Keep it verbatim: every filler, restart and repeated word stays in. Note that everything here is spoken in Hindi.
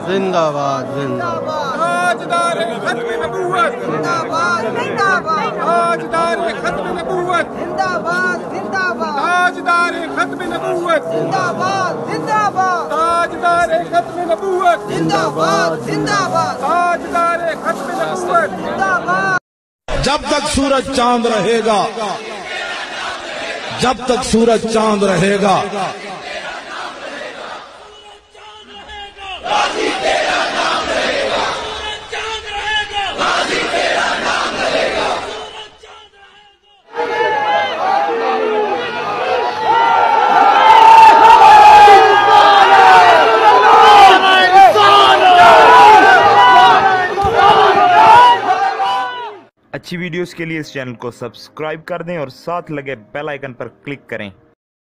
जिंदाबाद जिंदाबाद ताजदारे खत्म नबूवत जिंदाबाद जिंदाबाद ताजदारे खत्म नबूवत जिंदाबाद जिंदाबाद ताजदारे खत्म नबूवत जिंदाबाद जिंदाबाद ताजदारे खत्म नबूवत जिंदाबाद जिंदाबाद ताजदारे खत्म नबूवत जिंदाबाद। जब तक सूरज चांद रहेगा, जब तक सूरज चांद रहेगा, गाजी तेरा नाम रहेगा, चांद रहेगा, गाजी तेरा नाम रहेगा, चांद अच्छी वीडियोस के लिए इस चैनल को सब्सक्राइब कर दें और साथ लगे बेल आइकन पर क्लिक करें।